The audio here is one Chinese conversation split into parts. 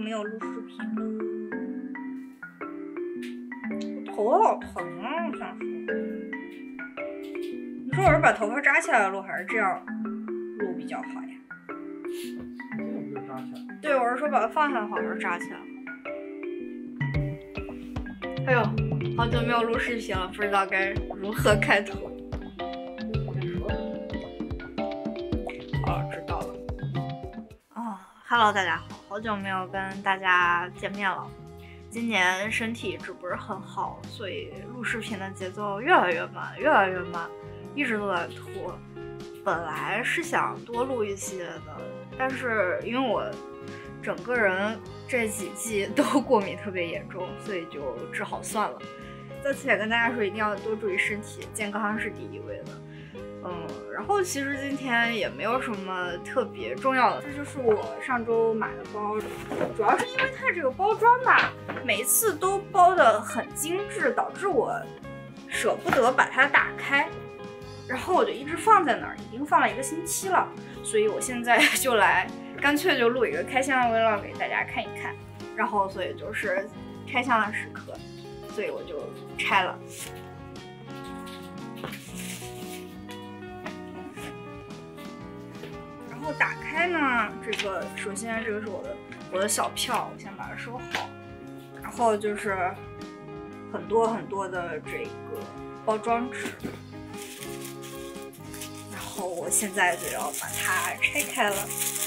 没有录视频了，我头好疼啊！我想说，你说我是把头发扎起来录，还是这样录比较好呀？ 这个不就扎起来？ 对，我是说把它放下好，还是扎起来？哎呦，好久没有录视频了，不知道该如何开头。好了，知道了。哦 ，Hello， 大家好，好久没有跟大家见面了。今年身体一直不是很好，所以录视频的节奏越来越慢，一直都在拖。本来是想多录一些的，但是因为我整个人这几季都过敏特别严重，所以就只好算了。在此也跟大家说，一定要多注意身体，健康是第一位的。然后其实今天也没有什么特别重要的，这就是我上周买的包，主要是因为它这个包装吧，每一次都包得很精致，导致我舍不得把它打开，然后我就一直放在那儿，已经放了1个星期了，所以我现在就干脆就录一个开箱的 vlog 给大家看一看，然后所以就是开箱的时刻，所以我就拆了。然后打开呢，首先这个是我的小票，我先把它收好。然后就是很多的这个包装纸，然后我现在就要把它拆开了。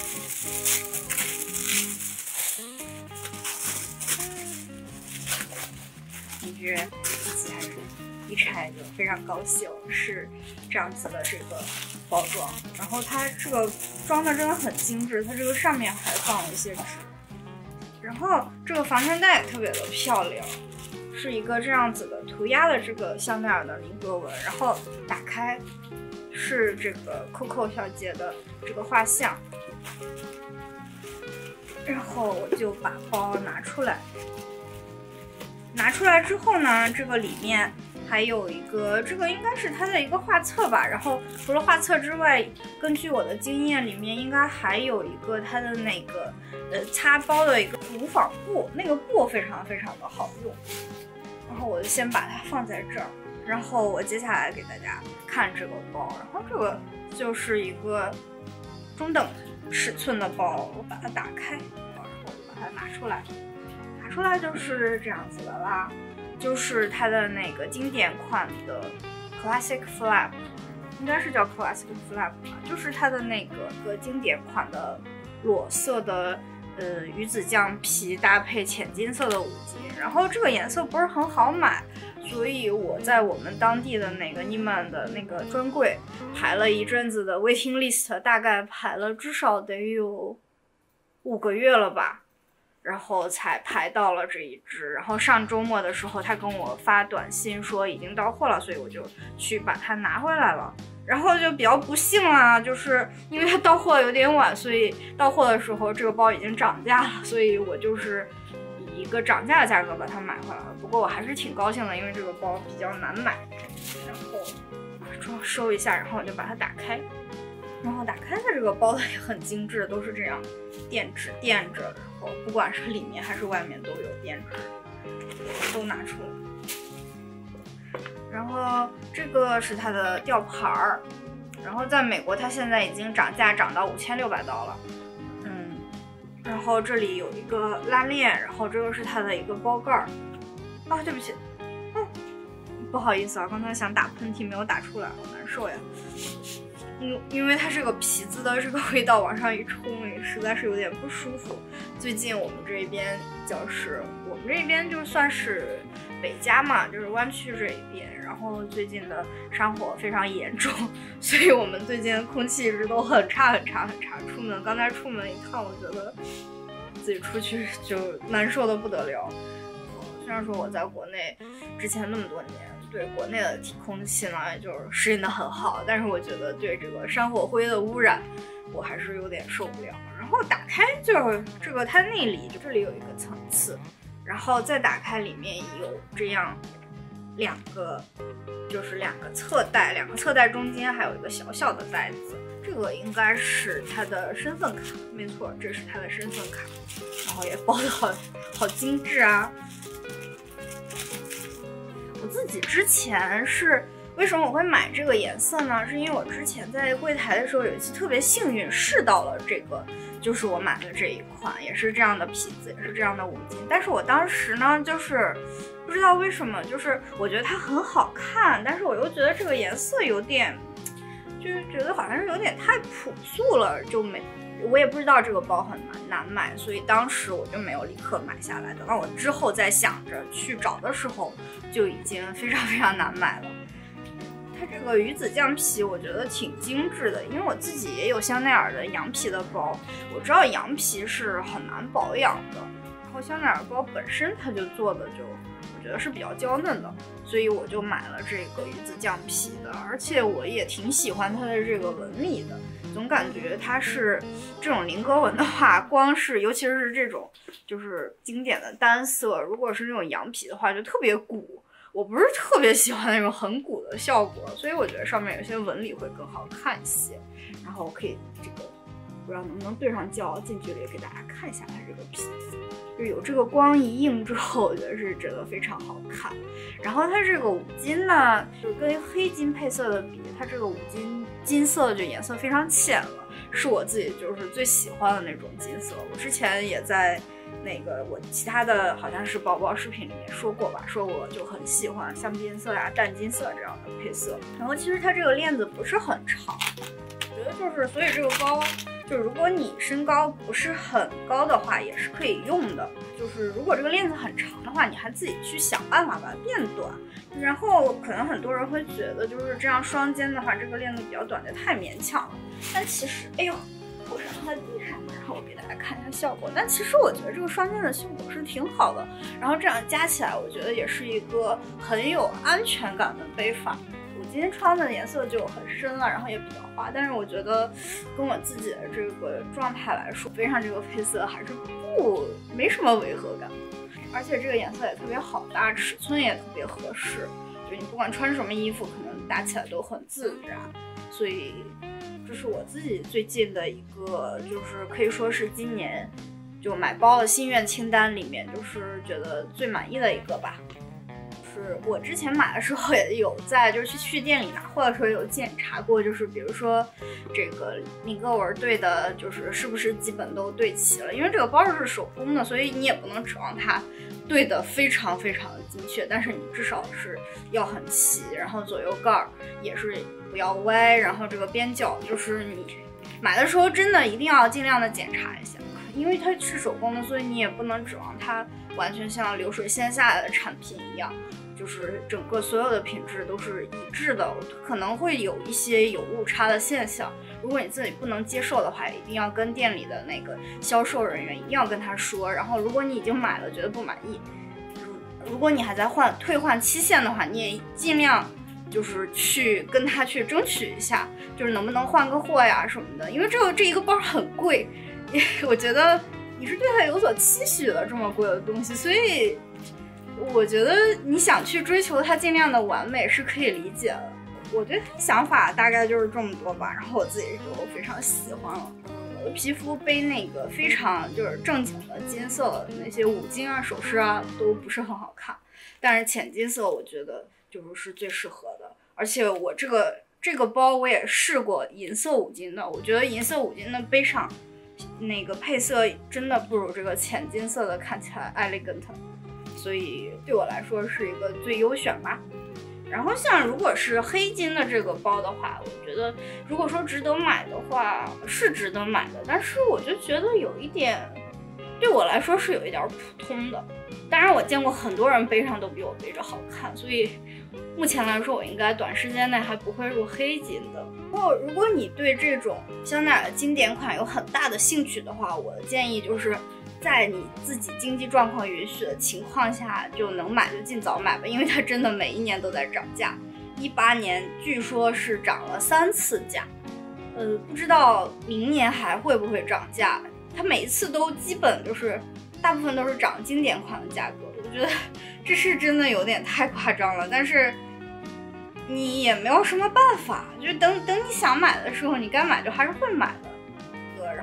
你这还是一拆就非常高兴，是这样子的这个包装，然后它这个装的真的很精致，它这个上面还放了一些纸，然后这个防尘袋也特别的漂亮，是一个这样子的涂鸦的这个香奈儿的菱格纹，然后打开是这个 Coco 小姐的这个画像，然后我就把包拿出来之后呢，这个里面还有一个，这个应该是它的一个画册吧，然后除了画册之外，根据我的经验，里面应该还有一个它的那个擦包的一个无纺布，那个布非常的好用。然后我就先把它放在这儿，然后我接下来给大家看这个包，然后这个就是一个中等尺寸的包，我把它打开，然后我就把它拿出来就是这样子的啦。就是它的那个经典款的 Classic Flap， 应该是叫 Classic Flap 吧，就是它的那个经典款的裸色的鱼子酱皮搭配浅金色的五金，然后这个颜色不是很好买，所以我在我们当地的那个 Neiman 的那个专柜排了一阵子的 waiting list， 大概排了至少得有5个月了吧。然后才排到了这一只，然后上周末的时候他跟我发短信说已经到货了，所以我就去把它拿回来了。然后就比较不幸啦，就是因为它到货有点晚，所以到货的时候这个包已经涨价了，所以我就是以一个涨价的价格把它买回来了。不过我还是挺高兴的，因为这个包比较难买。然后收一下，然后我就把它打开。然后打开的这个包也很精致，都是这样垫纸垫着，然后不管是里面还是外面都有垫纸，都拿出来。然后这个是它的吊牌儿，然后在美国它现在已经涨价涨到5600刀了，然后这里有一个拉链，然后这个是它的一个包盖儿。啊，对不起，不好意思啊，刚才想打喷嚏没有打出来，好难受呀。因为它这个皮子的这个味道往上一冲，实在是有点不舒服。最近我们这边就算是北加嘛，就是湾区这一边，然后最近的山火非常严重，所以我们最近空气一直都很差。刚才出门一趟，我觉得自己出去就难受的不得了。虽然说我在国内之前那么多年对国内的空气呢就是适应的很好，但是我觉得对这个山火灰的污染我还是有点受不了。然后打开就是这个它内里这里有一个层次，然后再打开里面有这样两个侧袋，两个侧袋中间还有一个小小的袋子，这个应该是它的身份卡，没错，这是它的身份卡。然后也包的好精致啊。我自己之前是为什么我会买这个颜色呢？是因为我之前在柜台的时候有一次特别幸运试到了这个，就是我买的这一款，也是这样的皮子，也是这样的五金。但是我当时呢，就是不知道为什么，就是我觉得它很好看，但是我又觉得这个颜色有点，就是觉得好像是有点太朴素了，就没。我也不知道这个包很难买，所以当时我就没有立刻买下来。等到我之后再想着去找的时候，就已经非常非常难买了。它这个鱼子酱皮我觉得挺精致的，因为我自己也有香奈儿的羊皮的包，我知道羊皮是很难保养的，然后香奈儿包本身它就做的就我觉得是比较娇嫩的，所以我就买了这个鱼子酱皮的，而且我也挺喜欢它的这个纹理的。总感觉它是这种菱格纹的话，光是尤其是这种就是经典的单色，如果是那种羊皮的话就特别鼓，我不是特别喜欢那种很鼓的效果，所以我觉得上面有些纹理会更好看一些。然后我可以这个不知道能不能对上焦，近距离给大家看一下它这个皮子，就有这个光一映之后，我觉得是真的非常好看。然后它这个五金呢，就是跟黑金配色的比，它这个五金金色就颜色非常浅了，是我自己就是最喜欢的那种金色。我之前也在那个我其他的好像是包包视频里面说过吧，说我就很喜欢香槟色呀、淡金色这样的配色。然后其实它这个链子不是很长，我觉得就是所以这个包。就如果你身高不是很高的话，也是可以用的。就是如果这个链子很长的话，你还自己去想办法把它变短。然后可能很多人会觉得，就是这样双肩的话，这个链子比较短，就太勉强了。但其实，哎呦，我是放在地上的，然后我给大家看一下效果。但其实我觉得这个双肩的效果是挺好的。然后这样加起来，我觉得也是一个很有安全感的背法。我今天穿的颜色就很深了，然后也比较花，但是我觉得跟我自己的这个状态来说，背上这个配色还是没什么违和感，而且这个颜色也特别好搭，尺寸也特别合适，就你不管穿什么衣服，可能搭起来都很自然。所以这是我自己最近的一个，就是可以说是今年就买包的心愿清单里面，就是觉得最满意的一个吧。是我之前买的时候也有在就是去店里拿货的时候有检查过，就是比如说这个菱格纹对的，就是是不是基本都对齐了。因为这个包是手工的，所以你也不能指望它对的非常非常的精确，但是你至少是要很齐，然后左右盖也是不要歪，然后这个边角就是你买的时候真的一定要尽量的检查一下，因为它是手工的，所以你也不能指望它完全像流水线下来的产品一样，就是整个所有的品质都是一致的，可能会有一些有误差的现象。如果你自己不能接受的话，一定要跟店里的那个销售人员一定要跟他说。然后如果你已经买了觉得不满意，如果你还在退换期限的话，你也尽量就是去跟他去争取一下，就是能不能换个货呀什么的。因为这一个包很贵，我觉得你是对它有所期许的，这么贵的东西，所以我觉得你想去追求它尽量的完美是可以理解的。我对它的想法大概就是这么多吧，然后我自己就非常喜欢了。我的皮肤背那个非常就是正经的金色的那些五金啊、首饰啊都不是很好看，但是浅金色我觉得就是最适合的。而且我这个包我也试过银色五金的，我觉得银色五金的背上那个配色真的不如这个浅金色的看起来 elegant， 所以对我来说是一个最优选吧。然后像如果是黑金的这个包的话，我觉得如果说值得买的话是值得买的，但是我就觉得有一点对我来说是有一点普通的。当然我见过很多人背上都比我背着好看，所以目前来说我应该短时间内还不会入黑金的。然后如果你对这种香奈儿的经典款有很大的兴趣的话，我的建议就是在你自己经济状况允许的情况下，就能买就尽早买吧，因为它真的每一年都在涨价。18年据说是涨了3次价，不知道明年还会不会涨价。它每一次都基本就是大部分都是涨经典款的价格，我觉得这是真的有点太夸张了，但是你也没有什么办法，就是等你想买的时候，你该买就还是会买的。然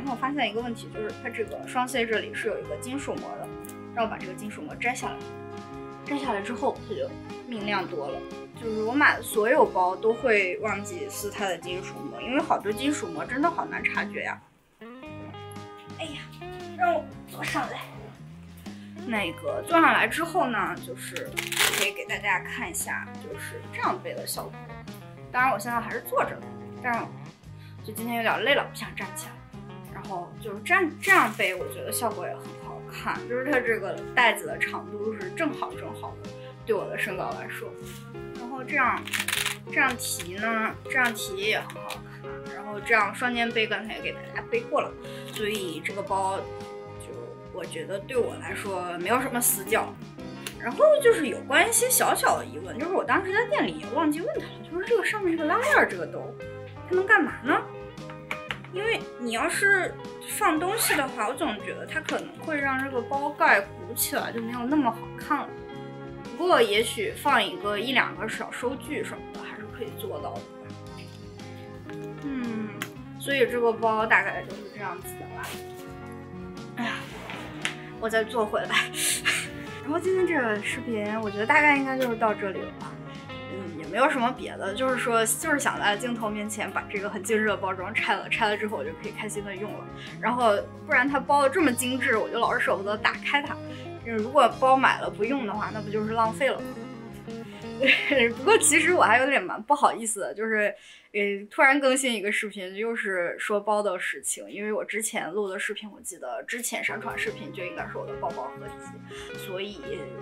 然后我发现一个问题，就是它这个双 C 这里是有一个金属膜的，让我把这个金属膜摘下来。摘下来之后，它就明亮多了。就是我买的所有包都会忘记撕它的金属膜，因为好多金属膜真的好难察觉呀。哎呀，让我坐上来。那个坐上来之后呢，就是可以给大家看一下，就是这样背的效果。当然我现在还是坐着的，但是就今天有点累了，不想站起来。然后就是这样背，我觉得效果也很好看，就是它这个带子的长度是正好的，对我的身高来说。然后这样提呢，这样提也很好看。然后这样双肩背刚才也给大家背过了，所以这个包就我觉得对我来说没有什么死角。然后就是有关一些小小的疑问，就是我当时在店里也忘记问他了，就是这个上面这个拉链这个兜，它能干嘛呢？因为你要是放东西的话，我总觉得它可能会让这个包盖鼓起来，就没有那么好看了。不过也许放一两个小收据什么的，还是可以做到的吧。所以这个包大概就是这样子的吧。哎呀，我再坐回来。然后今天这个视频，我觉得大概应该就是到这里了吧。也没有什么别的，就是想在镜头面前把这个很精致的包装拆了之后，我就可以开心的用了。然后不然它包的这么精致，我就老是舍不得打开它。如果包买了不用的话，那不就是浪费了吗？不过其实我还有点蛮不好意思的，就是突然更新一个视频，又是说包的事情。因为我之前录的视频，我记得之前上传视频就应该是我的包包合集，所以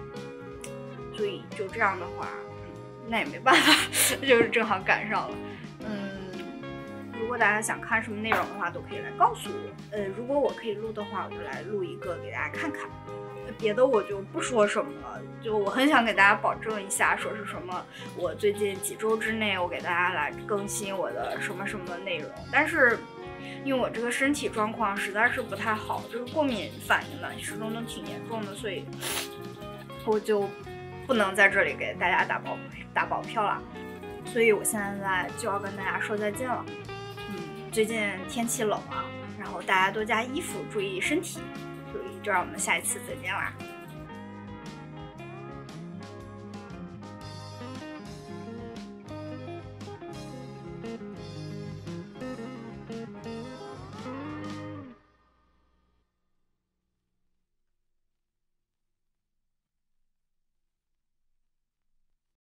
就这样的话，那也没办法，就是正好赶上了。如果大家想看什么内容的话，都可以来告诉我。如果我可以录的话，我就来录一个给大家看看。别的我就不说什么了，就我很想给大家保证一下，说是什么我最近几周之内我给大家来更新我的什么内容，但是因为我这个身体状况实在是不太好，就是过敏反应呢始终都挺严重的，所以我就不能在这里给大家打保票了。所以我现在就要跟大家说再见了。最近天气冷啊，然后大家多加衣服，注意身体。所以就让我们下一次再见啦。